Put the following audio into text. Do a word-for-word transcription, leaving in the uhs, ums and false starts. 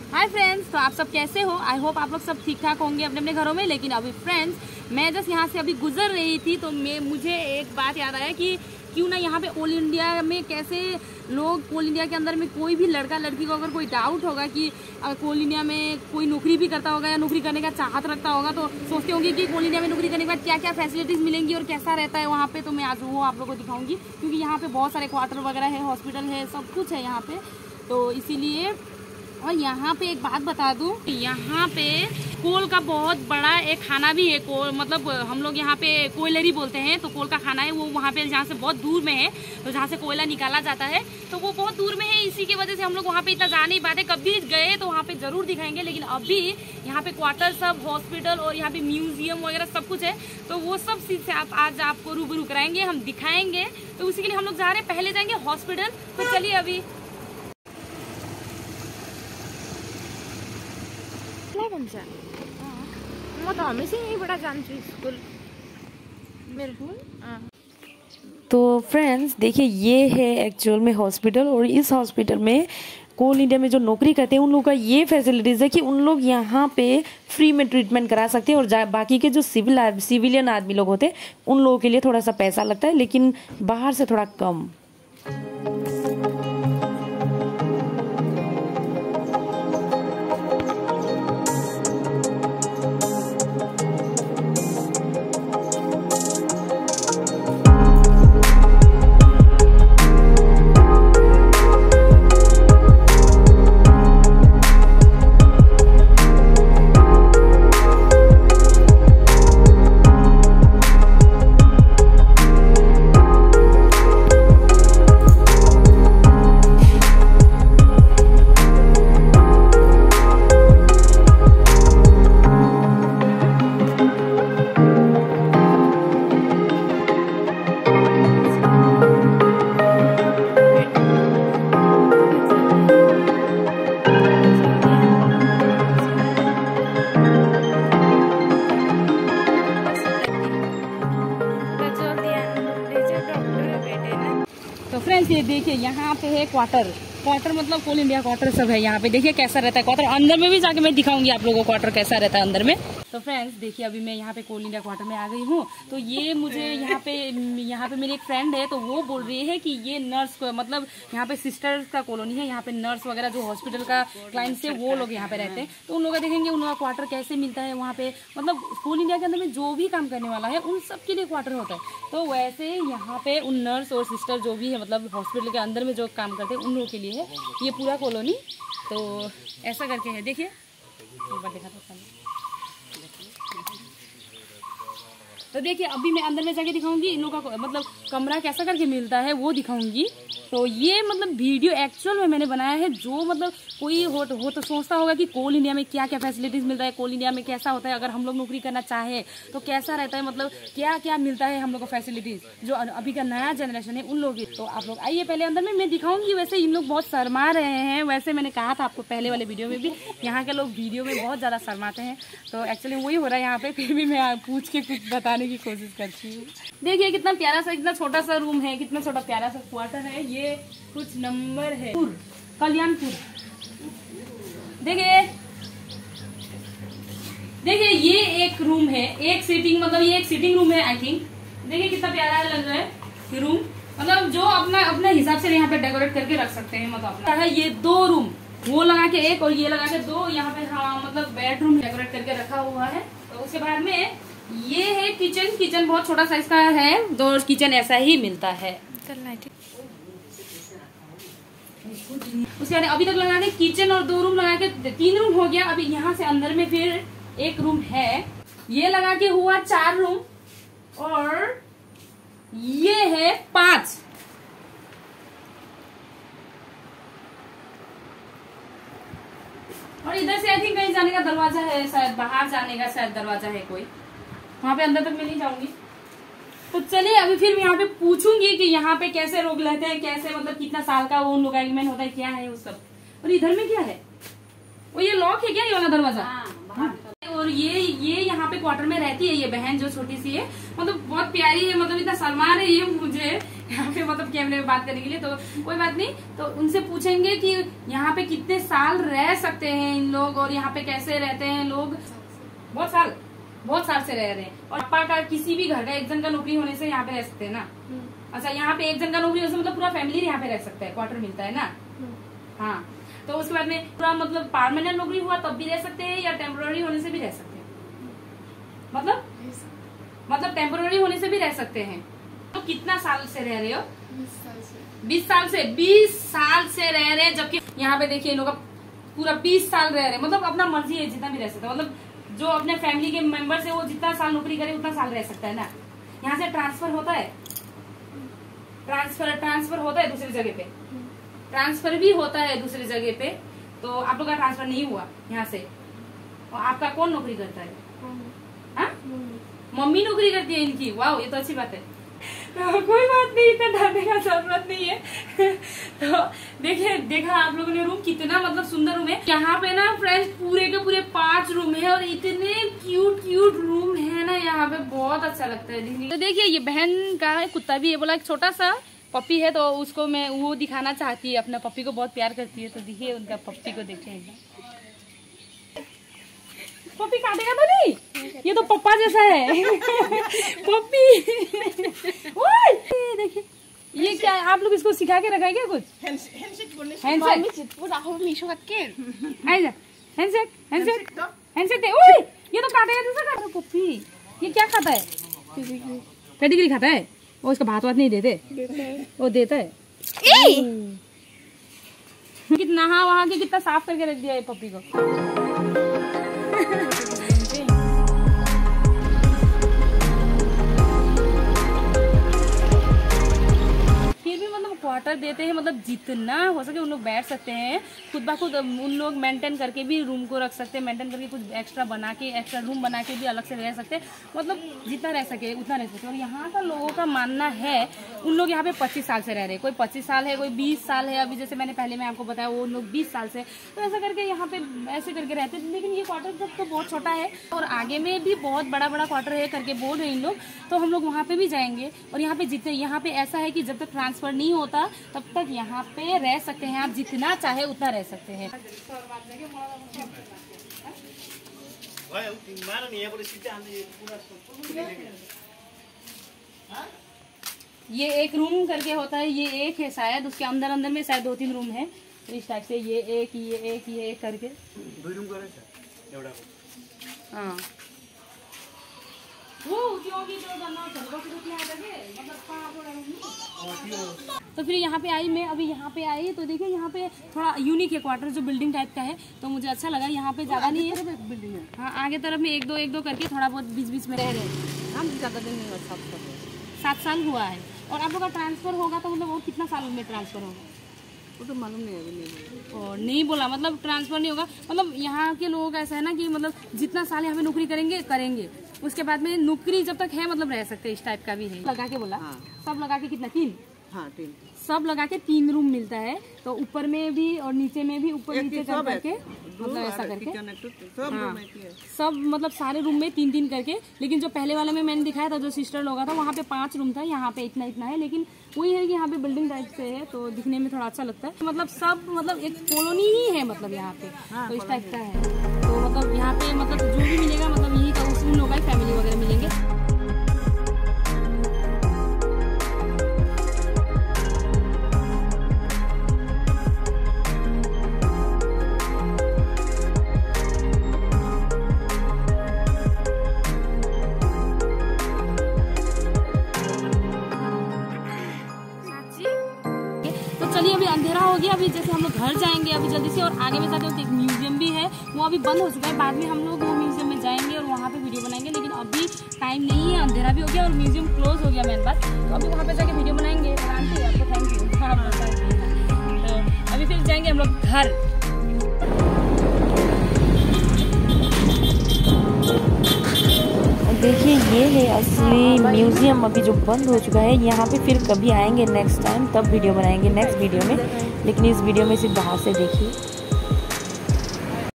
Hi friends, तो आप सब कैसे हो? आई होप आप लोग सब ठीक ठाक होंगे अपने अपने घरों में। लेकिन अभी फ्रेंड्स मैं जस्ट यहाँ से अभी गुजर रही थी तो मैं मुझे एक बात याद आया कि क्यों ना यहाँ पे ऑल इंडिया में कैसे लोग ऑल इंडिया के अंदर में कोई भी लड़का लड़की को अगर कोई डाउट होगा कि ऑल इंडिया में कोई नौकरी भी करता होगा या नौकरी करने का चाहत रखता होगा तो सोचते होंगे कि ऑल इंडिया में नौकरी करने के बाद क्या क्या फैसिलिटीज़ मिलेंगी और कैसा रहता है वहाँ पे। तो मैं आज वो आप लोगों को दिखाऊंगी क्योंकि यहाँ पे बहुत सारे क्वार्टर वगैरह है, हॉस्पिटल है, सब कुछ है यहाँ पे। तो इसीलिए और यहाँ पे एक बात बता दूं, यहाँ पे कोल का बहुत बड़ा एक खाना भी है। कोल मतलब हम लोग यहाँ पे कोयलरी बोलते हैं, तो कोल का खाना है वो वहाँ पे जहाँ से बहुत दूर में है, तो जहाँ से कोयला निकाला जाता है तो वो बहुत दूर में है। इसी की वजह से हम लोग वहाँ पे इतना जा नहीं पाते। कभी गए तो वहाँ पे जरूर दिखाएंगे। लेकिन अभी यहाँ पे क्वार्टर सब, हॉस्पिटल और यहाँ पे म्यूजियम वगैरह सब कुछ है, तो वो सब चीज से आप आज आपको रूबरू कराएंगे, हम दिखाएंगे। तो उसी के लिए हम लोग जा रहे हैं। पहले जाएंगे हॉस्पिटल। तो चलिए अभी म त हमेशा यहीँबाट जान्छु स्कुल मेरो। तो फ्रेंड्स देखिए, ये है एक्चुअल में हॉस्पिटल और इस हॉस्पिटल में कोल इंडिया में जो नौकरी करते हैं उन लोगों का ये फैसिलिटीज़ है कि उन लोग यहाँ पे फ्री में ट्रीटमेंट करा सकते हैं। और बाकी के जो सिविल सिविलियन आदमी लोग होते हैं उन लोगों के लिए थोड़ा सा पैसा लगता है, लेकिन बाहर से थोड़ा कम। तो फ्रेंड्स ये देखिए, यहाँ पे है क्वार्टर। क्वार्टर मतलब कोल इंडिया क्वार्टर सब है यहाँ पे। देखिए कैसा रहता है क्वार्टर। अंदर में भी जाके मैं दिखाऊंगी आप लोगों को क्वार्टर कैसा रहता है अंदर में। तो फ्रेंड्स देखिए, अभी मैं यहाँ पे कोल इंडिया क्वार्टर में आ गई हूँ। तो ये मुझे यहाँ पे यहाँ पे मेरी एक फ्रेंड है, तो वो बोल रही है कि ये नर्स को मतलब यहाँ पे सिस्टर्स का कॉलोनी है। यहाँ पे नर्स वगैरह जो हॉस्पिटल का क्लाइंट्स है वो लोग यहाँ पे रहते हैं। तो उन लोग का देखेंगे उन लोग का क्वार्टर कैसे मिलता है वहाँ पे। मतलब कोल इंडिया के अंदर में जो भी काम करने वाला है उन सब के लिए क्वार्टर होता है। तो वैसे यहाँ पे उन नर्स और सिस्टर जो भी है मतलब हॉस्पिटल के अंदर में जो काम करते हैं उन लोगों के लिए है ये पूरा कॉलोनी। तो ऐसा करके है, देखिए एक बार देखा था। तो देखिए अभी मैं अंदर में जाके दिखाऊंगी इन लोगों का मतलब कमरा कैसा करके मिलता है वो दिखाऊंगी। तो ये मतलब वीडियो एक्चुअल में मैंने बनाया है। जो मतलब कोई हो तो, हो तो सोचता होगा कि कोल इंडिया में क्या क्या फैसिलिटीज मिलता है, कोल इंडिया में कैसा होता है, अगर हम लोग नौकरी करना चाहे तो कैसा रहता है, मतलब क्या क्या मिलता है हम लोग को फैसिलिटीज जो अभी का नया जनरेशन है उन लोग की। तो आप लोग आइए पहले अंदर में, मैं दिखाऊंगी। वैसे इन लोग बहुत शर्मा रहे हैं। वैसे मैंने कहा था आपको पहले वाले वीडियो में भी, यहाँ के लोग वीडियो में बहुत ज्यादा शर्माते हैं। तो एक्चुअली वही हो रहा है यहाँ पे। फिर भी मैं पूछ के कुछ बताने की कोशिश करती हूँ। देखिए कितना प्यारा सा, इतना छोटा सा रूम है, कितना छोटा प्यारा सा क्वार्टर है। ये कुछ नंबर है कल्याणपुर। देखिए देखिए ये एक रूम है, एक सीटिंग मतलब ये एक सीटिंग रूम है आई थिंक। देखिए कितना प्यारा लग रहा है रूम। मतलब जो अपना अपने हिसाब से यहाँ पे डेकोरेट करके रख सकते हैं। मतलब अपना है ये दो रूम, वो लगा के एक और ये लगा के दो। यहाँ पे हाँ मतलब बेडरूम डेकोरेट करके रखा हुआ है। तो उसके बाद में ये है किचन। किचन बहुत छोटा साइज का है, दो किचन ऐसा ही मिलता है। उसके बाद अभी तक लगा के किचन और दो रूम लगा के तीन रूम हो गया। अभी यहाँ से अंदर में फिर एक रूम है, ये लगा के हुआ चार रूम। और ये है पांच। और इधर से आई थिंक कहीं जाने का दरवाजा है, शायद बाहर जाने का शायद दरवाजा है कोई। वहां पे अंदर तक मैं नहीं जाऊंगी। तो चलिए अभी फिर मैं यहाँ पे पूछूंगी कि यहाँ पे कैसे लोग रहते हैं, कैसे मतलब कितना साल का वो उन लोग एग्रीमेंट होता है, क्या है वो सब। और इधर में क्या है, वो ये लॉक है क्या ये वाला दरवाजा? और ये ये यहाँ पे क्वार्टर में रहती है ये बहन जो छोटी सी है, मतलब बहुत प्यारी है। मतलब इतना शर्मा रही है मुझे यहाँ पे मतलब कैमरे में बात करने के लिए, तो कोई बात नहीं। तो उनसे पूछेंगे कि यहाँ पे कितने साल रह सकते हैं इन लोग और यहाँ पे कैसे रहते हैं लोग। बहुत साल बहुत साल से रह रहे हैं। और पापा का किसी भी घर का एक जन का नौकरी होने से यहाँ पे रह सकते हैं ना। अच्छा, यहाँ पे एक जन का नौकरी होने से मतलब पूरा फैमिली यहाँ पे रह सकता है, क्वार्टर मिलता है ना। हाँ, तो उसके बाद में पूरा मतलब परमानेंट नौकरी हुआ तब भी रह सकते हैं या टेम्पोररी होने से भी रह सकते हैं? मतलब मतलब टेम्पोररी होने से भी रह सकते हैं। तो कितना साल से रह रहे हो? बीस साल से बीस साल से रह रहे हैं, जबकि यहाँ पे देखिए इन लोग पूरा बीस साल रह रहे हैं। मतलब अपना मर्जी है जितना भी रह सकता है। मतलब जो अपने फैमिली के मेंबर से वो जितना साल नौकरी करे उतना साल रह सकता है ना। यहाँ से ट्रांसफर होता है, ट्रांसफर ट्रांसफर होता है दूसरी जगह पे, ट्रांसफर भी होता है दूसरी जगह पे। तो आप लोग का ट्रांसफर नहीं हुआ यहाँ से। और आपका कौन नौकरी करता है? हाँ, मम्मी नौकरी करती है इनकी। वाह, ये तो अच्छी बात है। तो कोई बात नहीं, इतना डरने का जरूरत नहीं है। तो देखिए, देखा आप लोगों ने रूम कितना मतलब सुंदर रूम है। यहाँ पे ना फ्रेंड्स पूरे के पूरे पांच रूम है और इतने क्यूट क्यूट रूम है ना यहाँ पे, बहुत अच्छा लगता है देखने। तो देखिए, ये बहन का कुत्ता भी है, बोला एक छोटा सा पप्पी है, तो उसको मैं वो दिखाना चाहती है। अपना पप्पी को बहुत प्यार करती है, तो देखिए उनका पप्पी को देखिए। पप्पी काटेगा तो नहीं? ये तो पप्पा जैसा है। पप्पी देखिए, ये क्या है? आप लोग इसको सिखा के रखा है क्या कुछ? हैंडशेक हैंडशेक हैंडशेक हैंडशेक दे। ओए, ये तो काटेगा दूसरा का पप्पी। ये क्या खाता है? पेडिग्री खाता है। वो इसका भात वात नहीं देते? वो देता है। कितना नहा वहा के कितना साफ करके रख दिया है पप्पी को। क्वार्टर देते हैं, मतलब जितना हो सके उन लोग बैठ सकते हैं खुद ब खुद। उन लोग मेंटेन करके भी रूम को रख सकते हैं, मेंटेन करके कुछ एक्स्ट्रा बना के एक्स्ट्रा रूम बना के भी अलग से रह सकते हैं। मतलब जितना रह सके उतना रह सकते हैं। और यहाँ का लोगों का मानना है, उन लोग यहाँ पे पच्चीस साल से रह रहे हैं। कोई पच्चीस साल है, कोई बीस साल है। अभी जैसे मैंने पहले मैं आपको बताया वो लोग बीस साल से, तो ऐसा करके यहाँ पे ऐसे करके रहते हैं। लेकिन ये क्वार्टर जब तो बहुत छोटा है और आगे में भी बहुत बड़ा बड़ा क्वार्टर है करके बोल रहे हैं इन लोग। तो हम लोग वहाँ पे भी जाएंगे। और यहाँ पे जितने यहाँ पे ऐसा है कि जब तक ट्रांसफर नहीं होता तब तक यहाँ पे रह सकते हैं। आप जितना चाहे उतना रह सकते हैं। ये एक रूम करके होता है, ये एक है शायद, उसके अंदर अंदर में शायद दो तीन रूम है। तो इस टाइप से ये एक ये एक ये एक करके दो रूम करे। हाँ, तो फिर यहाँ पे आई मैं, अभी यहाँ पे आई तो देखिए यहाँ पे थोड़ा यूनिक है क्वार्टर, जो बिल्डिंग टाइप का है, तो मुझे अच्छा लगा। यहाँ पे ज्यादा नहीं है बिल्डिंग है। हाँ, आगे तरफ में एक दो एक दो करके थोड़ा बहुत बीच बीच में रह रहे हैं। हम ज्यादा दिन नहीं हुआ, सात साल सात साल हुआ है। और आप लोग का ट्रांसफर होगा तो मतलब और कितना साल में ट्रांसफर होगा वो तो मालूम नहीं है। और नहीं बोला, मतलब ट्रांसफर नहीं होगा। मतलब यहाँ के लोगों का ऐसा है ना कि मतलब जितना साल यहाँ पे नौकरी करेंगे करेंगे, उसके बाद में नौकरी जब तक है मतलब रह सकते हैं। इस टाइप का भी है। लगा के बोला। हाँ। सब लगा के कितना? तीन। हाँ, तीन। सब लगा के तीन रूम मिलता है। तो ऊपर में भी और नीचे में भी, ऊपर नीचे चढ़ करके मतलब ऐसा करके सब, हाँ, सब मतलब सारे रूम में तीन तीन करके। लेकिन जो पहले वाले में मैंने दिखाया था, जो सिस्टर लोग था, वहाँ पे पांच रूम था, यहाँ पे इतना इतना है। लेकिन वही है कि यहाँ पे बिल्डिंग टाइप से है तो दिखने में थोड़ा अच्छा लगता है। मतलब सब मतलब एक कॉलोनी ही है मतलब यहाँ पे। हाँ, तो इस टाइप का है। तो मतलब यहाँ पे मतलब जो भी मिलेगा मतलब यही का उस लोगों का फैमिली वगैरह मिलेंगे। चलिए, अभी अंधेरा हो गया। अभी जैसे हम लोग घर जाएंगे अभी जल्दी से। और आगे में जाके एक म्यूजियम भी है, वो अभी बंद हो चुका है। बाद में हम लोग वो म्यूजियम में जाएंगे और वहाँ पे वीडियो बनाएंगे। लेकिन अभी टाइम नहीं है, अंधेरा भी हो गया और म्यूजियम क्लोज हो गया मेन बात। तो अभी वहाँ पे जाके वीडियो बनाएंगे। आंटी आपको थैंक यू। हाँ, तो अभी फिर जाएंगे हम लोग घर। देखिए, ये है असली म्यूजियम अभी जो बंद हो चुका है। यहाँ पे फिर कभी आएंगे नेक्स्ट टाइम, तब वीडियो बनाएंगे नेक्स्ट वीडियो में। लेकिन इस वीडियो में सिर्फ बाहर से देखिए।